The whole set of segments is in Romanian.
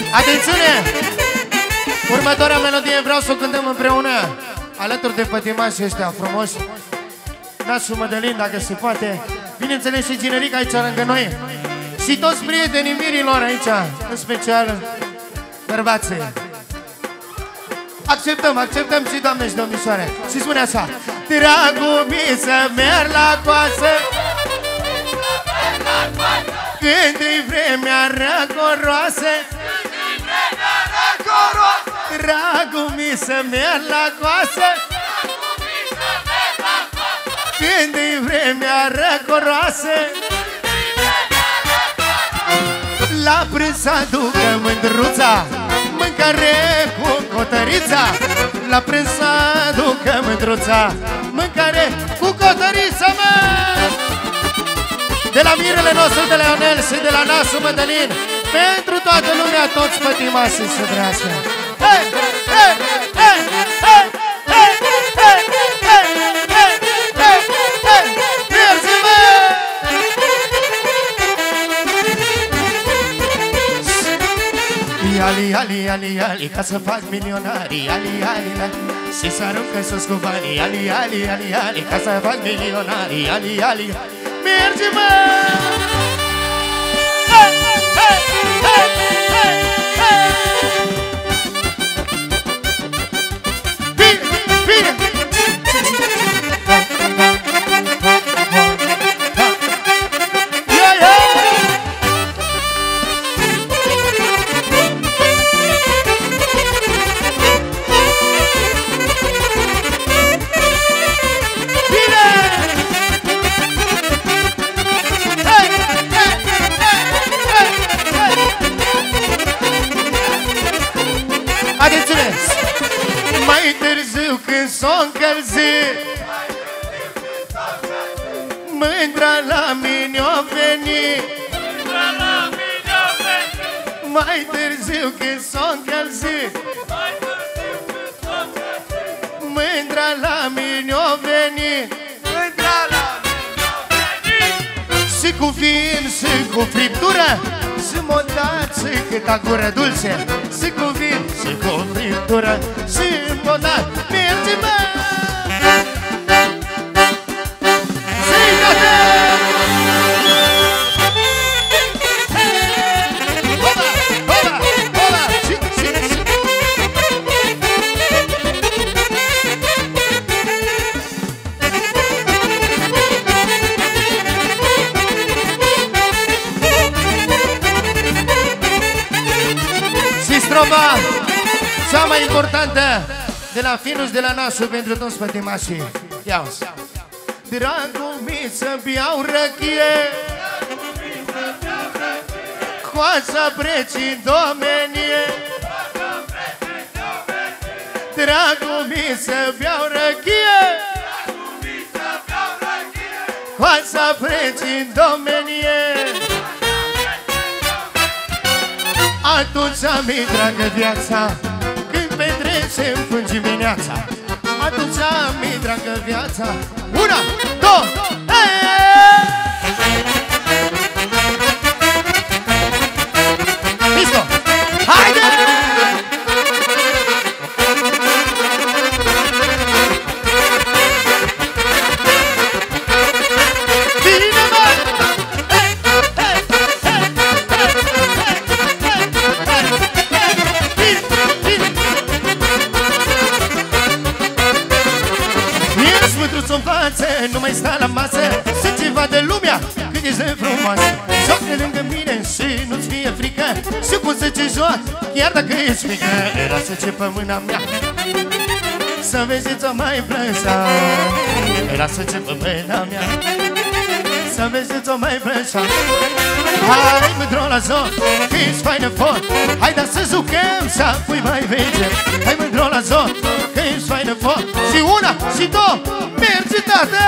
Atențiune! Următoarea melodie vreau să o cântăm împreună, alături de pătimașii ăștia frumoși, Nașu Mădălin, dacă se poate. Bineînțeles și Ginerica aici lângă noi. Și toți prietenii mirilor aici, în special bărbații. Acceptăm și doamne și domnișoare. Și spune așa: dragul mi să merg la coasă, când-i vremea răcoroasă, dragul mi să merg la coasă, când-i vremea răcoroasă, la prânz să aducă mândruța mâncare cu cotărița. La prânz să aducă mândruța mâncare cu cotărița, mă! De la mirele nostru, de la Ionel și de la Nașu Mădălin, pentru toată lumea, toți pătimașii să trească. Hei, hei, hei, hei, hei, hei, hei, hei, hei, hei, merge-mă! Ali, ali, ali, ali, ca să fac milionari. Ali, ali, ali, și să aruncă sus cu banii. Ali, ali, ali, ali, ca să fac milionari. Ali, ali, merge-mă! Hey, hey, hey, hey, hey! Bine, bine! Mai târziu când s-o încălzit, mândra la mine-o venit. Mai târziu când s-o încălzit, mândra la mine-o venit. Și cu vin și cu friptură, și m-o dat și câta gură dulce. Și cu vin și cu friptură, și m-o dat. Merge-mă! Strică-te! Hola, hola, hola! Stroba cea mai importantă de la Finus, de la Nașu, pentru toți pătimașii. Ia-o-ți! Dragul mi să-mi iau răchie, coața precii domenie. Dragul mi să-mi iau răchie, coața precii domenie. Atunci mi-i dragă viața, când petrecem până dimineața. Atunci mi-i dragă viața. Una, două, mișto! Haide! Nu mai sta la masă să ce vadă lumea cât ești de frumoasă. Joacă lângă mine și nu-ți fie frică, și cum să ce joacă chiar dacă ești mică. Lasă ce pe mâna mea să vezi ce-o mai plânsa. Lasă ce pe mâna mea să vezi ce-o mai plânsa. Hai mândro la zon, că ești faină foc. Hai da să jucăm și apoi mai vedem. Hai mândro la zon, că ești faină foc. Și una, și două, merge, tată!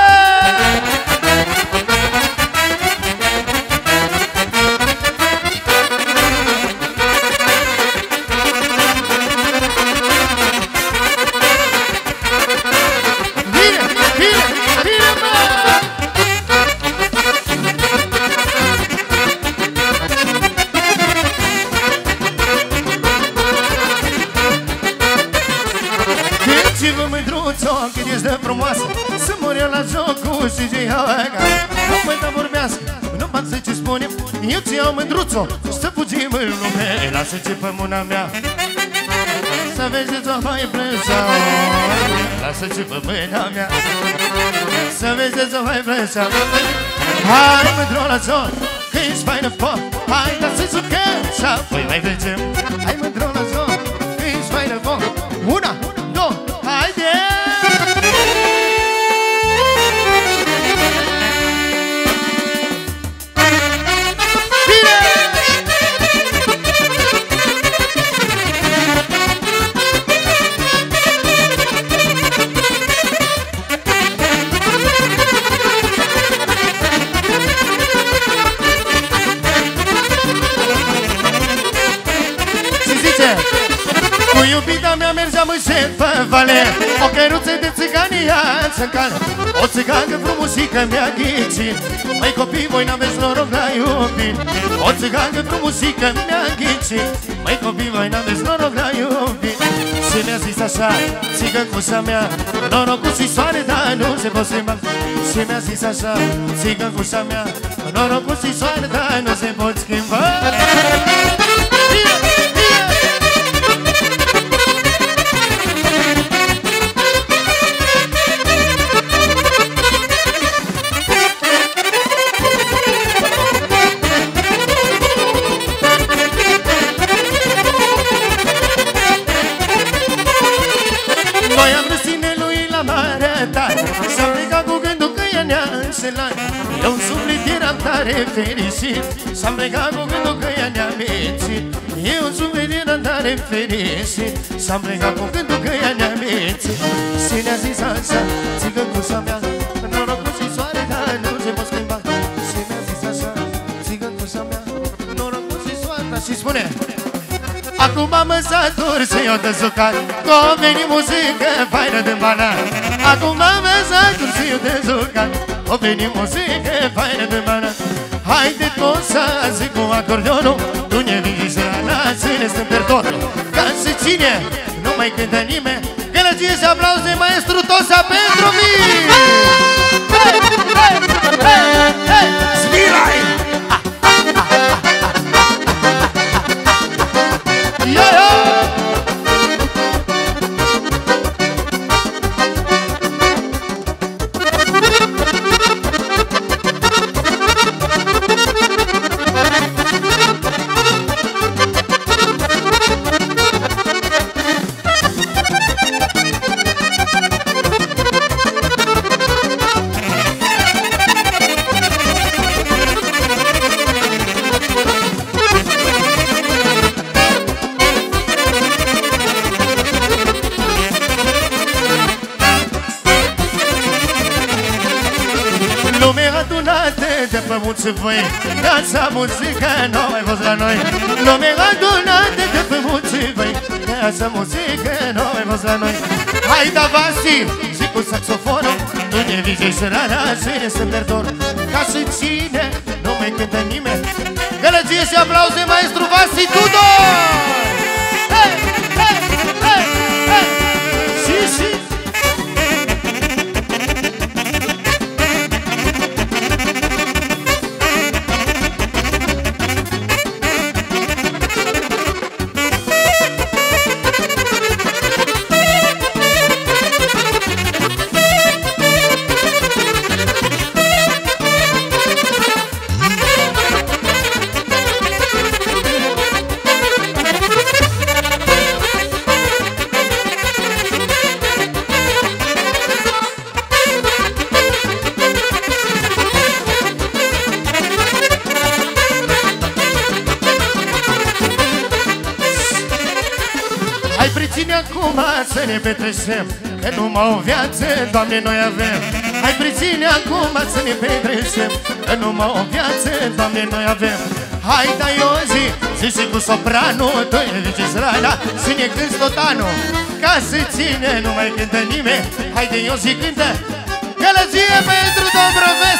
Bine, bine, bine, mă! și ce iaga. Nu mai da vorbească, nu mai zice ce spunem. Eu ți iau mândruțo, să fugim în lume. Lasă-ce pe mâna mea, să vezi ce-o mai plânsa. Lasă-ce pe mâna mea, să vezi ce-o mai plânsa. Hai mândruțo, că ești faină foc. Hai lasă-ți o căța, păi mai vedem. Hai mândruțo, că ești faină foc. Una, două, haide! Cu iubita mea mergeam în șef pe vale, o căruță de țigani ia-ți în cal. O țigancă frumusică mi-a ghicit, măi copii, voi n-aveți noroc la iubit. O țigancă frumusică mi-a ghicit, măi copii, voi n-aveți noroc la iubit. Și mi-a zis așa, țigăncuța mea, norocul și soare, dar nu se pot schimba. Și mi-a zis așa, țigăncuța mea, norocul și soare, dar nu se pot schimba. Eu suflet eram tare fericit, s-am plecat cu gândul că ea ne-a mințit. Eu suflet eram tare fericit, s-am plecat cu gândul că ea ne-a mințit. Și ne-a zis așa, țigăncuța mea, norocul și soare, dar nu se pot schimba. Și mi-a zis așa, țigăncuța mea, norocul și soare, și spune: acum mă satur să iau de zucat, că o veni muzică faină de banan. Acum mă satur să iau de zucat, o veni muzică faină de banan. Haide tot să zic cu acordeonul, tu ne vingi rana, să ne stăm per totul. Ca să cine, nu mai cântă nimeni, gălăgie și aplauze, maestru Tosa pentru mine! Hei, hei, hei, hei, Smirai! Și voi, dați-a muzică, nu mai fost la noi. Lumea adunată de pe mulți voi, dați-a muzică, nu mai fost la noi. Hai da Vasi, și cu saxofonul, tu ne vizești rana și ne sâmberdor. Ca și cine, nu mai cântă nimeni, gălăgie și aplauze, maestru Vasi Tudor! Hei, hei, hei, hei, și să ne petrecem, că numai o viață, Doamne, noi avem. Hai priține acum să ne petrecem, că numai o viață, Doamne, noi avem. Hai da Iozi, zici cu sopranul, tu ne zici rana și ne cânti tot anul. Ca să ține, nu mai cântă nimeni, hai de Iozi cântă, gălăgie pentru Dobrove.